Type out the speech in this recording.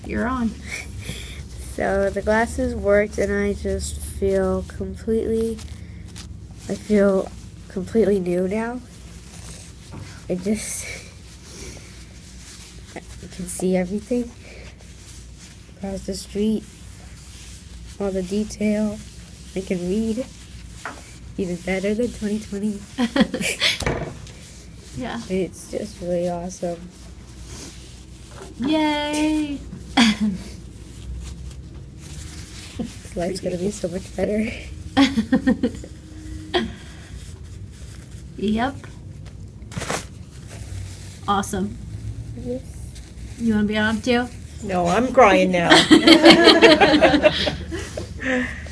You're on. So the glasses worked, and I just feel completely new now. I can see everything across the street, all the detail. I can read even better than 2020. Yeah. It's just really awesome. Yay! Life's gonna be so much better. Yep. Awesome. Yes. You want to be on too? No, I'm crying now.